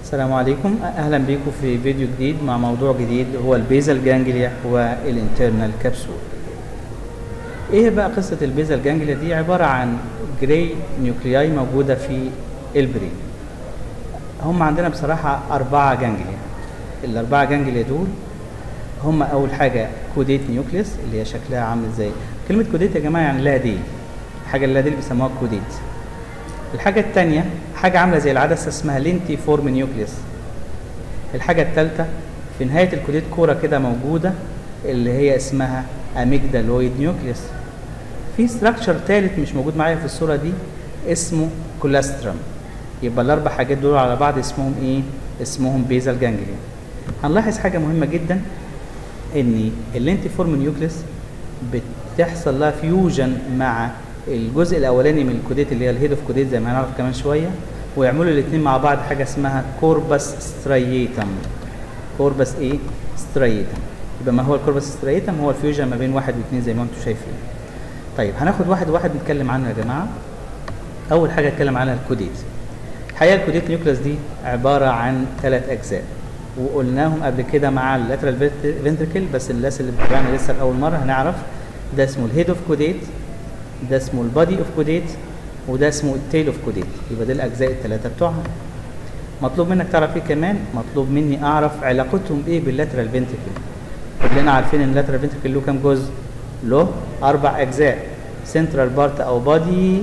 السلام عليكم، اهلا بيكم في فيديو جديد مع موضوع جديد هو البيزال جانجليا والانترنال كابسول. ايه بقى قصه البيزال جانجليا دي؟ عباره عن جراي نيوكلياي موجوده في البرين. هم عندنا بصراحه 4 جانجليا. الاربعه جانجليا دول هم اول حاجه كوديت نيوكليس اللي هي شكلها عامل ازاي. كلمه كوديت يا جماعه يعني لها ديل، الحاجه اللي لها ديل بيسموها كوديت. الحاجه الثانيه حاجه عامله زي العدسه اسمها لينتي فورم نيوكليس. الحاجه الثالثه في نهايه الكوديت كوره كده موجوده اللي هي اسمها اميجدالويد نيوكليس. في ستراكشر ثالث مش موجود معايا في الصوره دي اسمه كولاسترم. يبقى الاربع حاجات دول على بعض اسمهم ايه؟ اسمهم بيزال جانجليا. هنلاحظ حاجه مهمه جدا ان اللينتي فورم نيوكليس بتحصل لها فيوجن مع الجزء الاولاني من الكوديت اللي هي الهيد اوف كوديت زي ما هنعرف كمان شويه، ويعملوا الاثنين مع بعض حاجه اسمها كوربس ستريتم. كوربس ايه؟ ستريتم. يبقى ما هو الكوربس ستريتم؟ هو الفيوجن ما بين 1 و2 زي ما انتم شايفين. طيب هناخد واحد واحد نتكلم عنه يا جماعه. اول حاجه اتكلم عنها الكوديت. الحقيقه الكوديت نيوكليس دي عباره عن 3 اجزاء وقلناهم قبل كده مع اللاترال فنتريكل، بس الناس اللي بتتابعنا لسه لاول مره هنعرف ده اسمه الهيد اوف كوديت، ده اسمه البادي اوف كوديت، وده اسمه التيل اوف كوديت. يبقى دي الاجزاء الثلاثه بتوعها. مطلوب منك تعرف ايه كمان؟ مطلوب مني اعرف علاقتهم ايه باللاترال فنتريكل. كلنا عارفين ان اللاترال فنتريكل له كام جزء؟ له 4 اجزاء، سنترال بارت او بادي،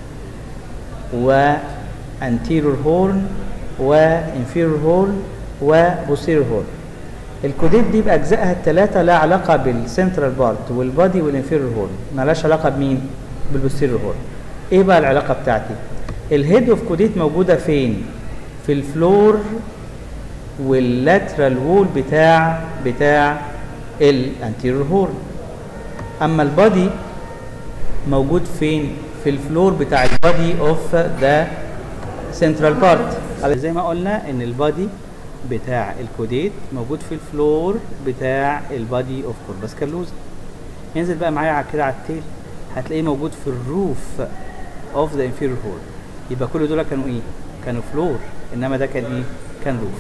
وانتيرور هورن، وانفيرور هورن، وبوستيرور هورن. الكوديت دي باجزائها الثلاثه لها علاقه بالسنترال بارت والبادي والانفيرور هورن، مالهاش علاقه بمين؟ بالبوستيرور هورن. ايه بقى العلاقه بتاعتي؟ الهيد اوف كوديت موجوده فين؟ في الفلور واللاترال وول بتاع الانتيرور هورن. اما البادي موجود فين؟ في الفلور بتاع البادي اوف ذا سنترال بارت. زي ما قلنا ان البادي بتاع الكوديت موجود في الفلور بتاع البادي اوف كوربس كالوزا. ينزل بقى معايا كده على التيل هتلاقيه موجود في الروف اوف ذا انفيرور هورن. يبقى كل دول كانوا ايه؟ كانوا فلور، انما ده كان ايه؟ كان روف.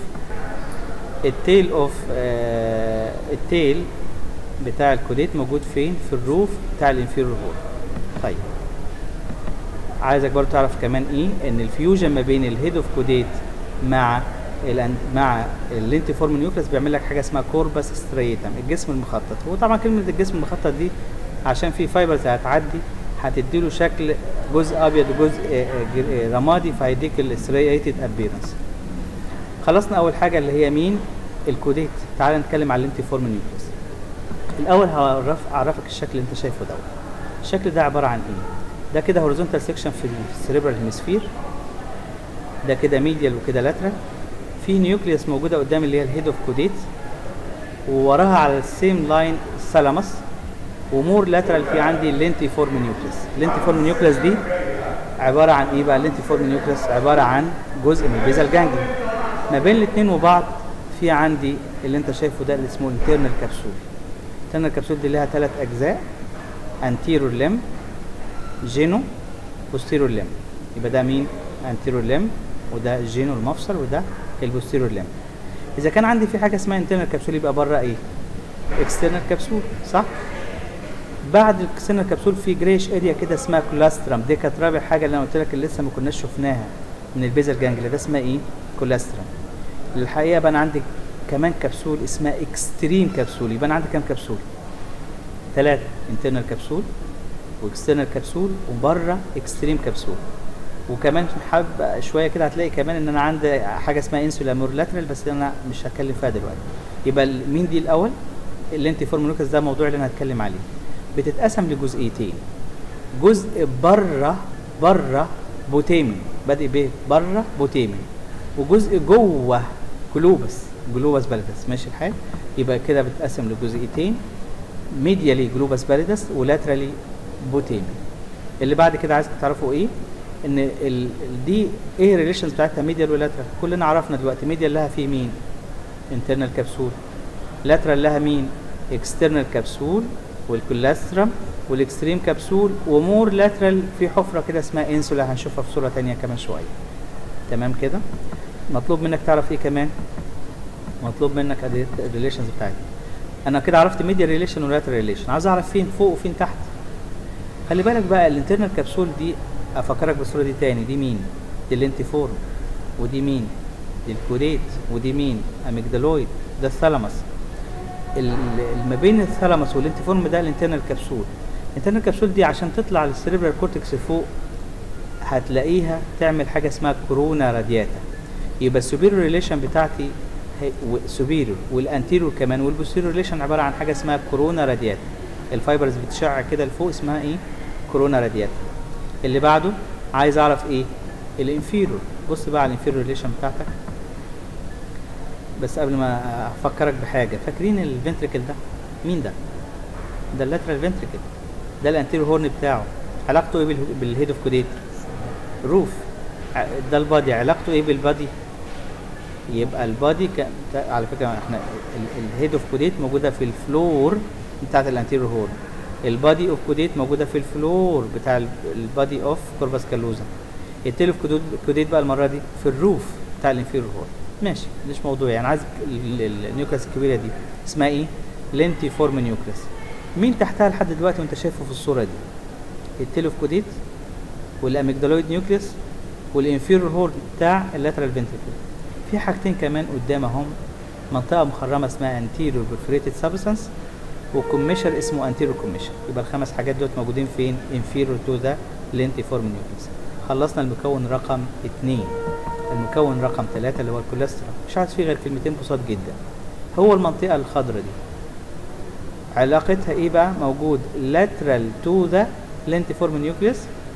التيل بتاع الكوديت موجود فين؟ في الروف بتاع الانفيرور هورن. طيب عايزك برضه تعرف كمان ايه؟ ان الفيوجن ما بين الهيد اوف كوديت مع اللينتي فورم نيوكليس بيعمل لك حاجه اسمها كوربس ستريتم، الجسم المخطط. وطبعا كلمه الجسم المخطط دي عشان في فايبرز هتعدي هتديله شكل جزء ابيض وجزء رمادي، فهيديك الستريتد ابيرنس. خلصنا اول حاجه اللي هي مين؟ الكوديت. تعال نتكلم على اللينتي فورم نيوكليس. الاول هعرفك الشكل اللي انت شايفه دوت. الشكل ده عباره عن ايه؟ ده كده هوريزونتال سيكشن في السيريبرال هيمسفير، ده كده ميديال وكده لاترال. في نيوكليوس موجوده قدام اللي هي الهيد اوف كوديت، ووراها على السيم لاين الثالاموس، ومور لاترال في عندي اللينتي فورم نيوكليس. اللينتي فورم نيوكليس دي عباره عن ايه بقى؟ اللينتي فورم نيوكليس عباره عن جزء من البيزال جانجليا. ما بين الاثنين وبعض في عندي اللي انت شايفه ده اللي اسمه الانترنال كابسول. الانترنال كابسول دي لها 3 اجزاء، انتيرور ليم، جينو، بوستيرور ليم. يبقى ده مين؟ انتيرور ليم، وده الجينو المفصل، وده البوستيرور ليم. اذا كان عندي في حاجه اسمها انترنال كابسول يبقى بره ايه؟ اكسترنال كابسول، صح؟ بعد الاكسترنال كابسول في جريش اريا كده اسمها كولاسترم. دي كانت رابع حاجه اللي انا قلت لك اللي لسه ما كناش شفناها من البيزال جانجليا، ده اسمها ايه؟ كولاسترم. الحقيقه بقى انا عندي كمان كبسول اسمها اكستريم كبسول. يبقى انا عندي كام كبسول؟ 3، انترنال كبسول واكسترنال كبسول وبره اكستريم كبسول. وكمان حابب شويه كده هتلاقي كمان ان انا عندي حاجه اسمها انسولا مورلاترال، بس انا مش هتكلم فيها دلوقتي. يبقى مين دي الاول؟ اللينتي فورم نيوكليس، ده الموضوع اللي انا هتكلم عليه. بتتقسم لجزئيتين، جزء بره بوتيمي، بادئ ب بره بوتيمي، وجزء جوه جلوبس باليدس. ماشي الحال؟ يبقى كده بتتقسم لجزئيتين، ميديالي جلوبس باليدس ولاترالي بوتيمي. اللي بعد كده عايزك تعرفوا ايه؟ ان دي ايه الريليشنز بتاعتها ميديال ولاترال؟ كلنا عرفنا دلوقتي ميديال لها في مين؟ انترنال كبسول. لاترال لها مين؟ اكسترنال كبسول والكولاسترم والاكستريم كبسول، ومور لاترال في حفره كده اسمها انسولا، هنشوفها في صوره ثانيه كمان شويه. تمام كده؟ مطلوب منك تعرف ايه كمان؟ مطلوب منك الريليشنز بتاعتي. انا كده عرفت ميديا ريليشن ولاترال ريليشن، عايز اعرف فين فوق وفين تحت. خلي بالك بقى الانترنال كبسول دي، افكرك بالصوره دي تاني، دي مين؟ دي الانتيفورم. ودي مين؟ دي الكوديت. ودي مين؟ اميجدالويد. ده الثالاموس. ما بين الثالاموس والانتيفورم ده الانترنال كبسول. الانترنال كبسول دي عشان تطلع للسيريبرال كورتكس فوق هتلاقيها تعمل حاجه اسمها كورونا رادياتا. يبقى السوبيريور ريليشن بتاعتي سوبيريور، والانتيريور كمان، والبوستيريور ريليشن عباره عن حاجه اسمها كورونا رادياتا. الفايبرز بتشع كده لفوق اسمها ايه؟ كورونا رادياتا. اللي بعده عايز اعرف ايه؟ الانفيريور. بص بقى على الانفيريور ريليشن بتاعتك. بس قبل ما افكرك بحاجه، فاكرين الفنتريكل ده؟ مين ده؟ ده اللاترال فنتريكل. ده الانتيريور هورن بتاعه. علاقته ايه بالهيد اوف كوديت؟ روف. ده البادي، علاقته ايه بالبادي؟ يبقى البادي على فكره احنا الهيد اوف كوديت موجوده في الفلور بتاعت الانتيريور هورن. البادي اوف كوديت موجوده في الفلور بتاع البادي اوف كوربس كالوزا. التيل اوف كوديت بقى المره دي في الروف بتاع الانفيريور هورن. ماشي، مش موضوع يعني. عايز النيوكليس الكبيره دي اسمها ايه؟ لينتيفورم نيوكليس. مين تحتها لحد دلوقتي وانت شايفه في الصوره دي؟ التيل اوف كوديت والاميجدالويد نيوكليس والانفيريور هورن بتاع اللاترال فنتريكل. في حاجتين كمان قدامهم، منطقه مخرمه اسمها انتيريور برفوريتد سبستانس، وكوميشر اسمه انتيريور كوميشر. يبقى الخمس حاجات دول موجودين فين؟ انفيريور تو ذا لينتيفورم نيوكليس. خلصنا المكون رقم 2. المكون رقم 3 اللي هو الكوليسترول. مش عايز فيه غير كلمتين بسيط جدا. هو المنطقه الخضراء دي علاقتها ايه بقى؟ موجود lateral to the lentiform nucleus،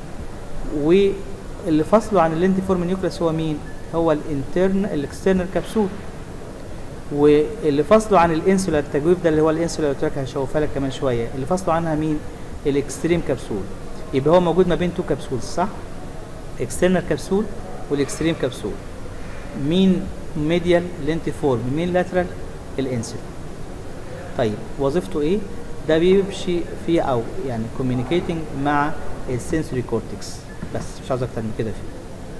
واللي فصله عن اللينتيفورم نيوكليس هو مين؟ هو الاكسترنال كبسول. واللي فصله عن الانسولا التجويف ده اللي هو الانسولا اللي قلت لك هشوفها لك كمان شويه، اللي فصله عنها مين؟ الاكستريم كبسول. يبقى هو موجود ما بين تو كبسول، صح؟ اكسترنال كبسول والاكستريم كبسول. مين ميديال؟ لينتيفورم. مين لاترال؟ الانسولا. طيب وظيفته ايه؟ ده بيمشي فيه او يعني كوميونيكيتنج مع السنسوري كورتكس، بس مش عاوز اكتر من كده فيه.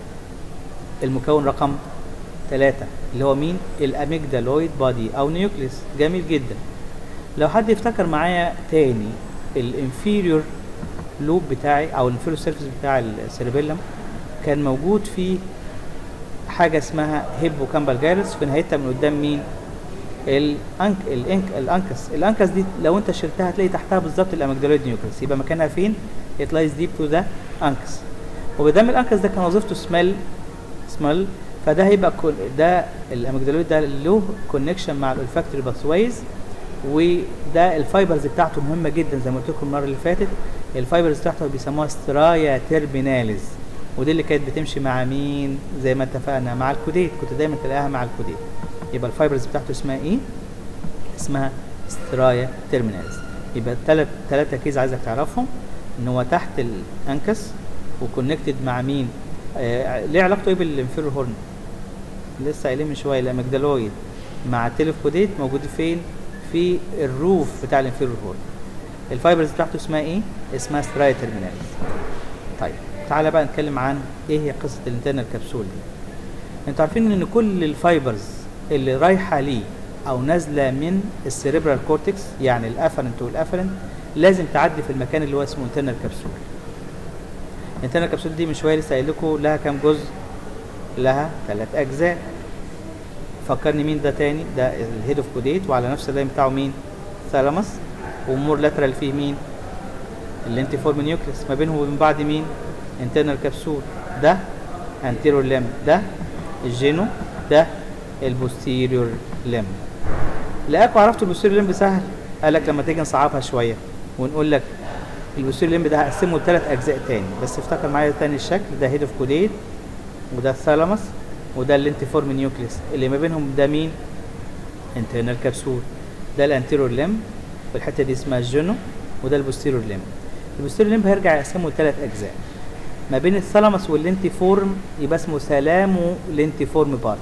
المكون رقم 3 اللي هو مين؟ الاميجدالويد بادي او نيوكليس. جميل جدا. لو حد يفتكر معايا تاني الانفيريور لوب بتاعي او الانفيريور سيرفيس بتاع السيربيلم كان موجود فيه حاجه اسمها هيبوكامبال جايرس، في نهايتها من قدام مين؟ الانكس دي لو انت شلتها هتلاقي تحتها بالظبط الاميجدالويد نيوكليس. يبقى مكانها فين؟ it lies deep to the ankus. وبدام الانكس ده كان وظيفته سمال، فده هيبقى ده الاميجدالويد ده له كونكشن مع الالفاكتوري باثويز، وده الفايبرز بتاعته مهمه جدا زي ما قلت لكم المره اللي فاتت. الفايبرز بتاعته بيسموها سترايا تيرميناليز، ودي اللي كانت بتمشي مع مين؟ زي ما اتفقنا مع الكوديت، كنت دايما تلاقيها مع الكوديت. يبقى الفايبرز بتاعته اسمها ايه؟ اسمها سترايا تيرمينالز. يبقى ثلاثة كيز عايزك تعرفهم، ان هو تحت الانكس وكونكتد مع مين؟ ليه علاقته ايه بالانفيرور هورن؟ لسه قايلين من شويه الاميجدالويد مع التيلوكوديت موجود فين؟ في الروف بتاع الانفيرور هورن. الفايبرز بتاعته اسمها ايه؟ اسمها سترايا تيرمينالز. طيب تعالى بقى نتكلم عن ايه هي قصه الانترنال كبسول دي. انتوا عارفين ان كل الفايبرز اللي رايحه ليه او نازله من السيريبرال كورتكس، يعني الافرنت والافرنت، لازم تعدي في المكان اللي هو اسمه انترنال كبسول. الانترنال كبسول دي من شويه لسه قايل لكم لها كام جزء؟ لها 3 اجزاء. فكرني مين ده تاني؟ ده الهيد اوف كوديت، وعلى نفس اللاين بتاعه مين؟ ثالاموس. ومور لاترال فيه مين؟ اللينتيفورم نيوكليس. ما بينهم وبين بعض مين؟ انترنال كبسول. ده انتيريور ليم، ده الجينو، ده البوستيريور ليم. لقاكوا عرفتوا البوستيريور ليم سهل؟ قال لك لما تيجي نصعبها شويه ونقول لك البوستيريور ليم ده هقسمه ل3 اجزاء تاني، بس افتكر معايا تاني الشكل. ده هيد اوف كوديت، وده الثالاموس، وده اللينتيفورم نيوكليس. اللي ما بينهم ده مين؟ انترنال كبسول. ده الانتيريور ليم، والحته دي اسمها الجينو، وده البوستيريور ليم. البوستيريور ليم هيرجع يقسمه ل3 اجزاء. ما بين الثالاموس واللينتيفورم يبقى اسمه ثالامو لينتيفورم بارت،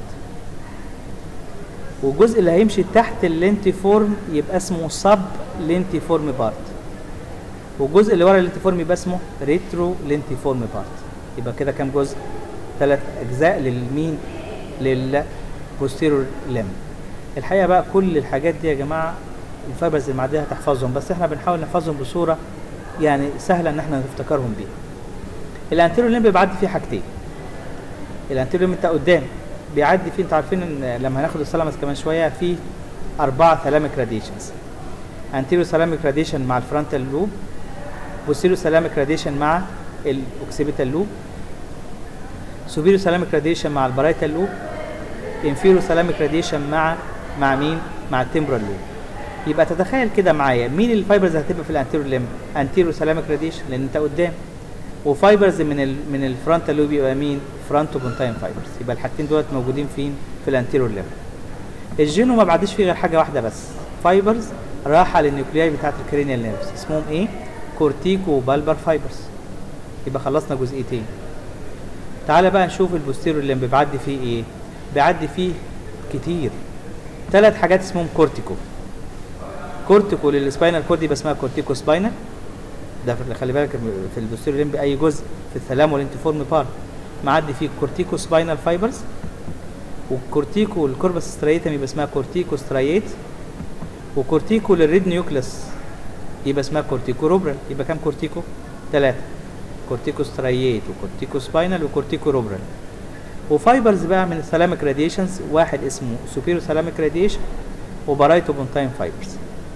والجزء اللي هيمشي تحت اللينتيفورم يبقى اسمه سب لينتيفورم بارت، والجزء اللي ورا اللينتيفورم يبقى اسمه ريترو لينتيفورم بارت. يبقى كده كام جزء؟ 3 اجزاء للمين؟ للبوستيرور لم. الحقيقه بقى كل الحاجات دي يا جماعه الفايبرز المعديه هتحفظهم، بس احنا بنحاول نحفظهم بصوره يعني سهله ان احنا نفتكرهم بيها. الانتيريور لمب بيعدي فيه حاجتين. الانتيريور لمب انت قدام بيعدي فيه، انتوا عارفين ان لما هناخد الثالاموس كمان شويه في 4 ثالاميك راديشنز. انتيريور ثالاميك راديشن مع الفرونتال لوب، بوستيريور ثالاميك راديشن مع الاوكسيبيتال لوب، سوبيريور ثالاميك راديشن مع البرايتال لوب، انفيريور ثالاميك راديشن مع مين؟ مع التمبرال لوب. يبقى تتخيل كده معايا مين الفايبرز هتبقى في الانتيريور لمب؟ انتيريور ثالاميك راديشن لان انت قدام، وفايبرز من الفرونتال لوب يبقى مين؟ فرونتو بونتاين فايبرز. يبقى الحاجتين دولت موجودين فين؟ في الانتيريور لمب. الجينو ما بعدش فيه غير حاجه واحده بس، فايبرز راحه للنيوكلياي بتاعت الكرينيال نيرفز اسمهم ايه؟ كورتيكو بالبر فايبرز. يبقى خلصنا جزئيتين. تعالى بقى نشوف البوستيريور لمب بيعدي فيه ايه؟ بيعدي فيه كتير. 3 حاجات اسمهم كورتيكو. كورتيكو للسباينال كورد يبقى اسمها كورتيكو سباينال، ده خلي بالك في البوستيريور لمب اي جزء في الثلام والانتيفورم بارت معدي فيه كورتيكو سباينال فايبرز، وكورتيكو الكوربس ستريتم يبقى اسمها كورتيكو ستريت، وكورتيكو للريد نيوكلس يبقى اسمها كورتيكو روبرال. يبقى كام كورتيكو؟ 3، كورتيكو ستريت وكورتيكو سباينال وكورتيكو روبرال. وفايبرز بقى من الثلاميك راديشنز، واحد اسمه سوبيريور ثلاميك راديشن وبرايتو بونتاين فايبرز.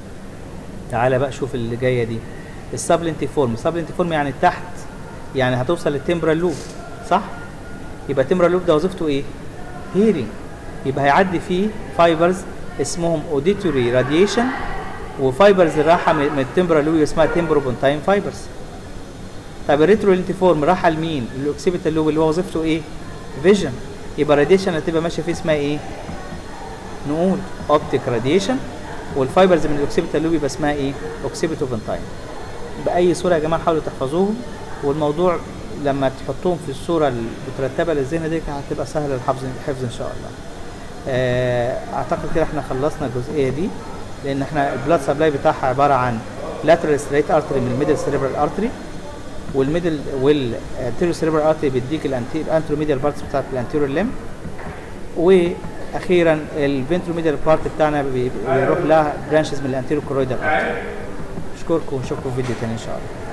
تعالى بقى شوف اللي جايه دي، السبلنتيفورم. السبلنتيفورم يعني تحت، يعني هتوصل للتمبرال لوب صح؟ يبقى التمبرال لوب ده وظيفته ايه؟ هيرنج. يبقى هيعدي فيه فايبرز اسمهم اوديتوري راديشن، وفايبرز الراحه من التمبرال لوب اسمها تمبرو بونتاين فايبرز. طيب الريترو لينتيفورم راحه لمين؟ الاوكسيبيتال لوب اللي هو وظيفته ايه؟ فيجن. يبقى راديشن اللي هتبقى ماشيه فيه اسمها ايه؟ نقول اوبتيك راديشن، والفايبرز من الاوكسيبيتال لوب يبقى اسمها ايه؟ اوكسيبيتو بونتاين. باي صوره يا جماعه حاولوا تحفظوهم، والموضوع لما تحطوهم في الصوره المترتبه للذهن دي هتبقى سهله الحفظ ان شاء الله. اعتقد كده احنا خلصنا الجزئيه دي، لان احنا البلاد سبلاي بتاعها عباره عن لاترال ستريت ارتري من الميدل سيريبرال ارتري، والميدل والانتيريور سيريبرال ارتري بيديك الانتروميديال بارتس بتاعت الانتيريور ليم، واخيرا الفنتروميديال بارت بتاعنا بيروح لها برانشز من الانتيريور كورويدال ارتري. اشكركم ونشوفكم في فيديو تاني ان شاء الله.